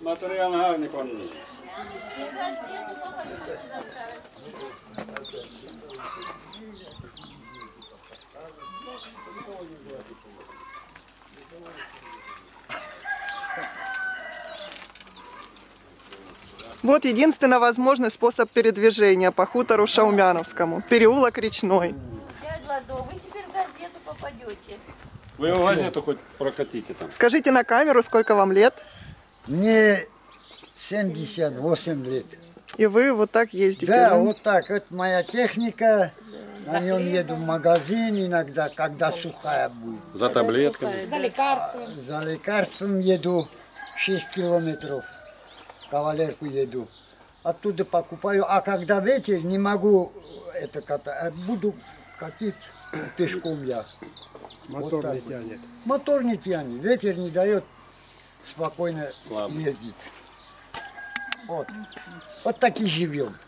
Матеріал гарний конний. Вот единственно возможный способ передвижения по хутору Шаумяновскому. Переулок Речной. Дядя Ладо, вы теперь в газету попадете. Ви в газету хоч прокатите там. Скажите на камеру, сколько вам лет? Мне 78 лет. И вы вот так ездите? Да, вот так. Это моя техника. На нем еду в магазин иногда, когда сухая будет. За таблетками. За лекарством еду 6 километров. Кавалерку еду. Оттуда покупаю. А когда ветер, не могу это катать. Буду катить пешком я. Мотор вот не тянет. Мотор не тянет. Ветер не дает спокойно Слабо. ездить. Вот. Вот так и живем.